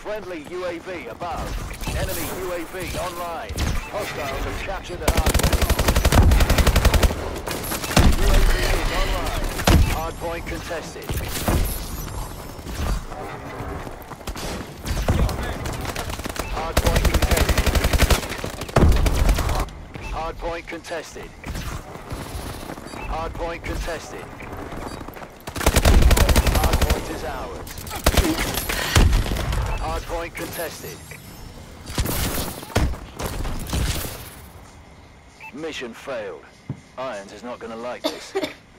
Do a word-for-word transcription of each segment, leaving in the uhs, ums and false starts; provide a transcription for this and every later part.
Friendly U A V above. Enemy U A V online. Hostiles have captured the hardpoint. U A V is online. Hardpoint contested. Hardpoint contested. Hardpoint contested. Hardpoint contested. Hardpoint is ours. Hardpoint contested. Mission failed. Irons is not gonna like this.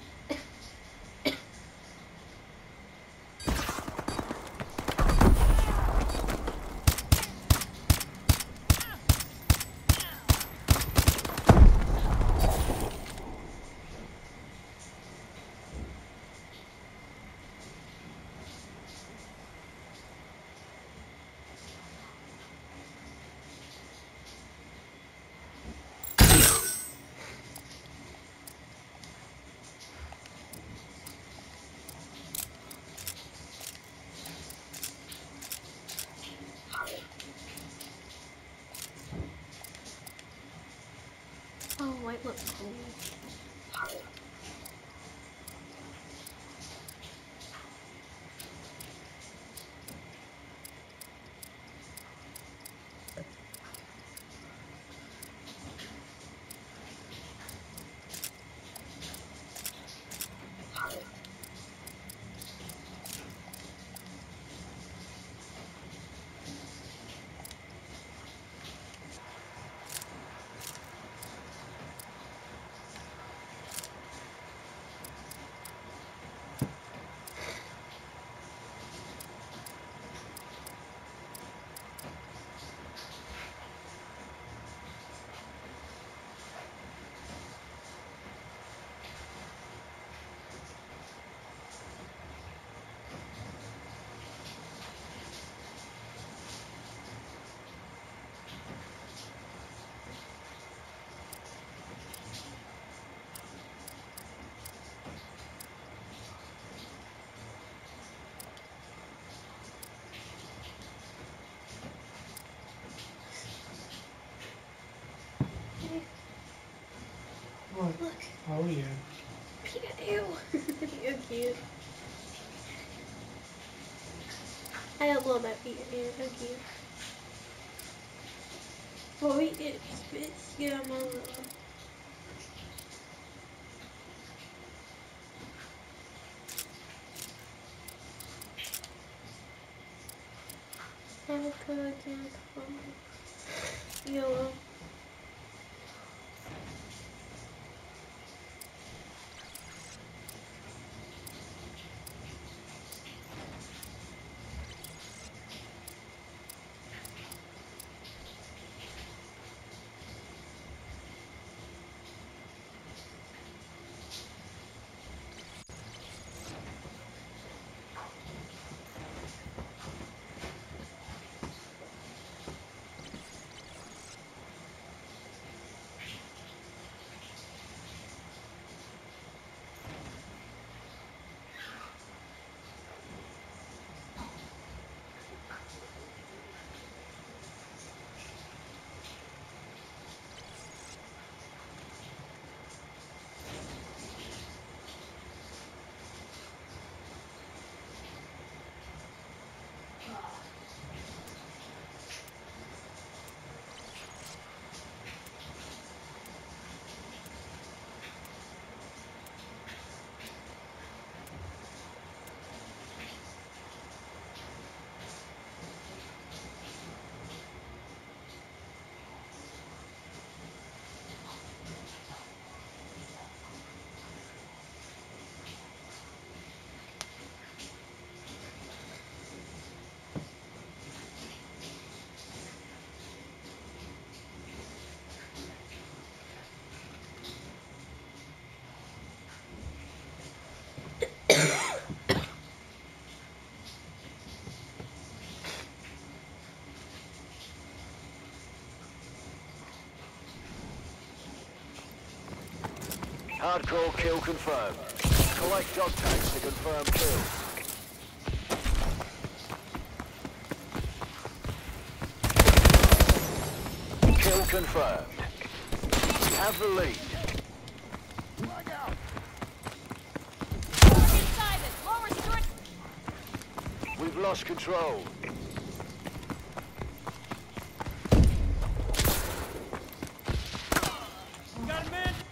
Oh, white looks cool. What? Look. Oh yeah. Peter, ew. You're cute. I don't love that Peter, ew, so cute. Well, we get spits, yeah, mama. How could I get from yellow? Hardcore kill confirmed. Collect dog tags to confirm kill. confirmed. We have the lead. We've lost control. Got him in.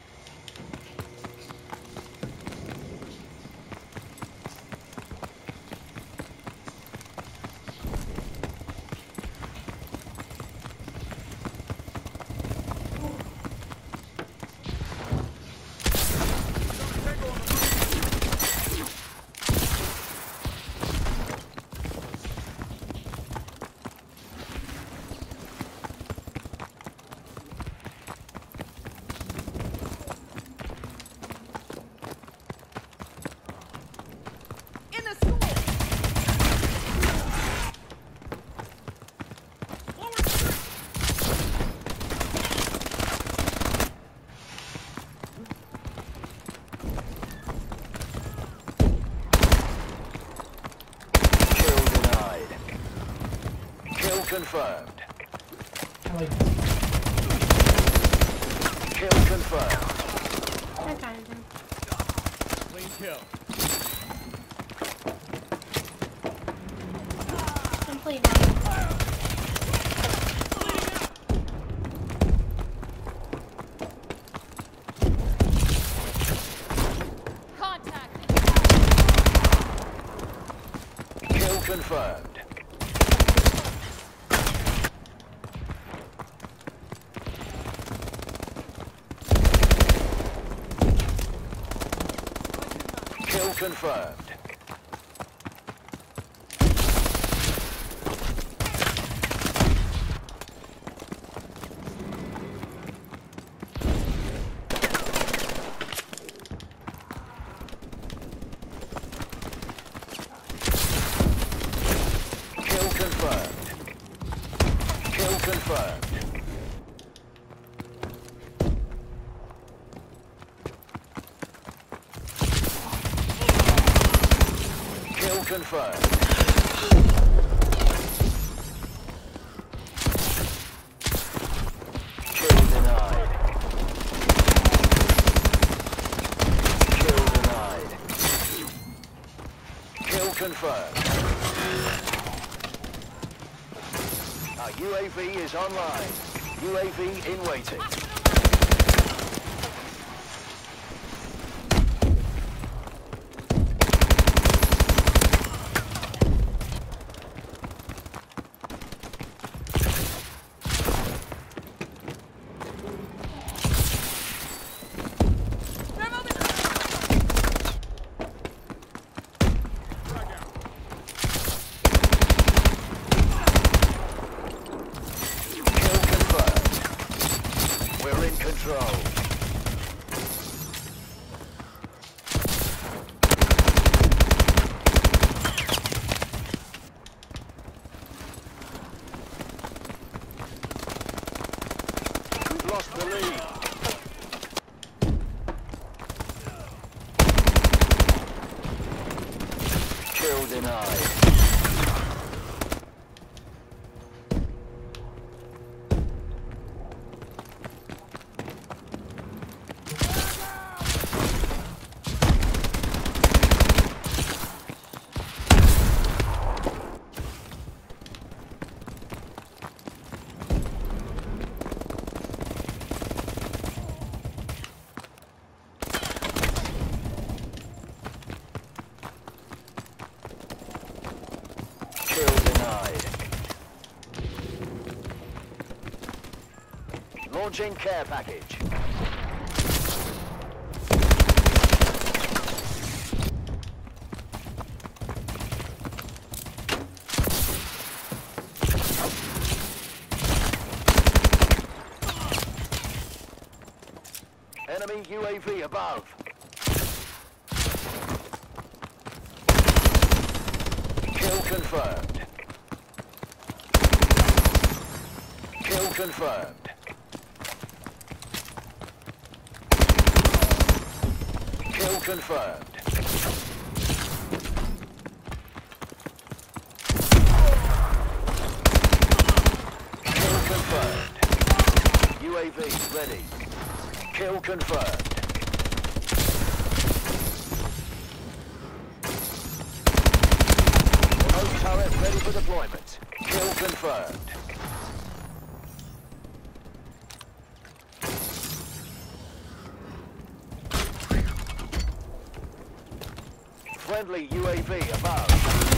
Confirmed. Like, Kill confirmed. I got him. Clean kill. Complete. Contact. Kill confirmed. Kill confirmed. Kill confirmed. Kill confirmed. Kill confirmed. Kill denied. Kill denied. Kill confirmed. Our U A V is online. U A V in waiting. Control. We've lost the lead. Kill denied. Launching care package. Enemy U A V above. Kill confirmed. Kill confirmed. Kill confirmed. Kill confirmed. U A V ready. Kill confirmed. Remote turret ready for deployment. Kill confirmed. Friendly U A V above.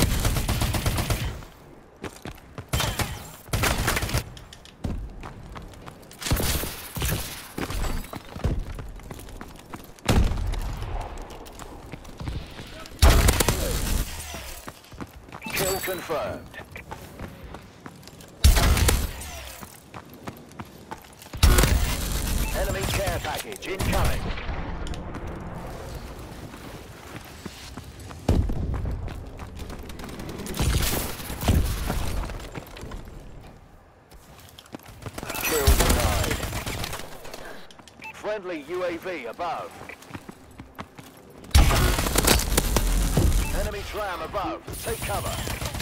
Kill confirmed. Enemy care package incoming. Kill denied. Friendly U A V above. Enemy tram above. Take cover.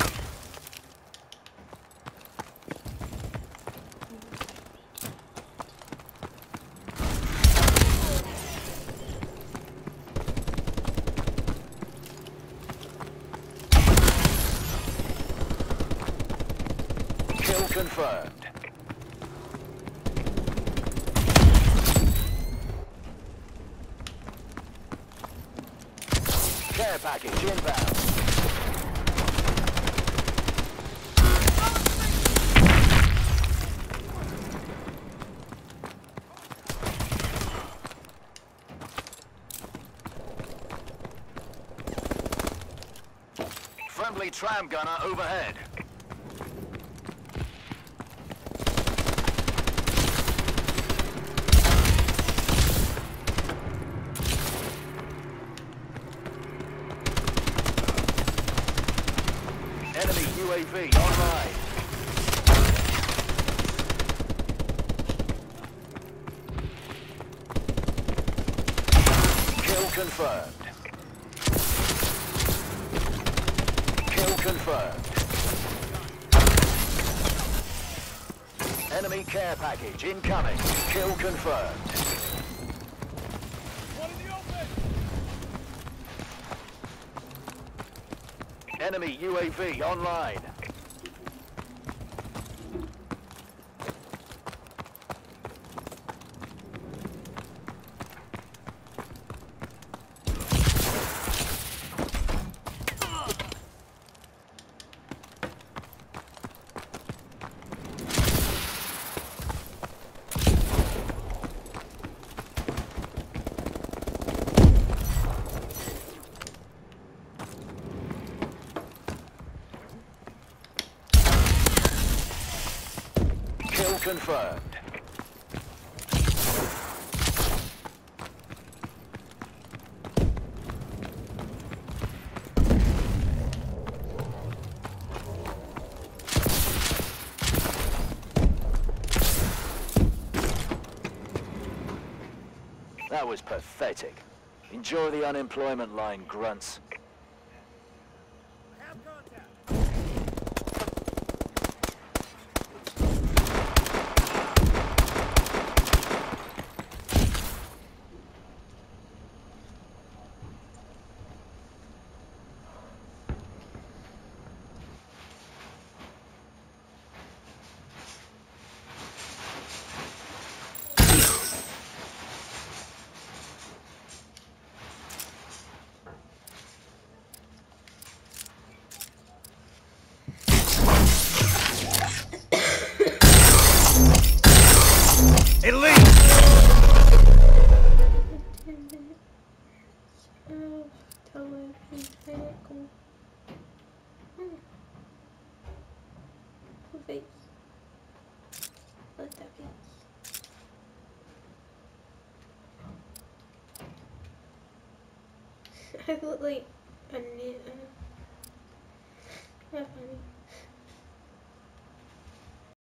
Kill confirmed. Care package inbound. Friendly tram gunner overhead. Enemy U A V online. Kill confirmed. Kill confirmed. Enemy care package incoming. Kill confirmed. One in the open! Enemy U A V online. Kill confirmed. That was pathetic. Enjoy the unemployment line, grunts. Have contact! Elite! Oh, telephone. Hmm. Cool face. I like that face. I look like a knit. Uh, not funny.